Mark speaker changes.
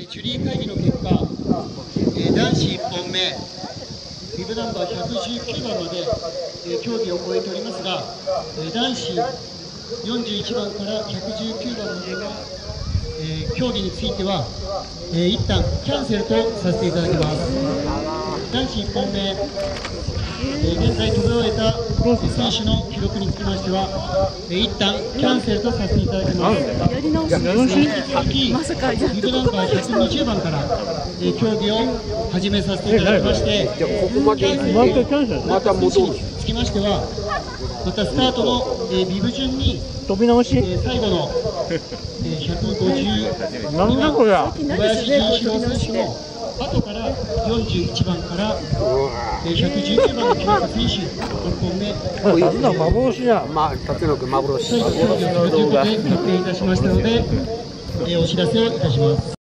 Speaker 1: ジュリー会議の結果、男子1本目、ビブナンバー119番まで、競技を終えておりますが、男子41番から119番までの、競技については、一旦キャンセルとさせていただきます。男子1本目、現在飛び終えた選手の記録につきましては、一旦キャンセルとさせていただきます。引き続き、ビブナンバー120番から、競技を始めさせていただきまして、キャンセルまた戻るにつきましては、またスタートの、ビブ順に
Speaker 2: 飛び直し、
Speaker 1: 最後の、152番、
Speaker 2: なんだこれ、
Speaker 1: 小林潤志郎選手の後から41番から119番の木下選手、1本目、
Speaker 2: こんな幻や。
Speaker 3: まあ、立野君幻。
Speaker 1: 競技をするということで決定いたしましたので、お知らせをいたします。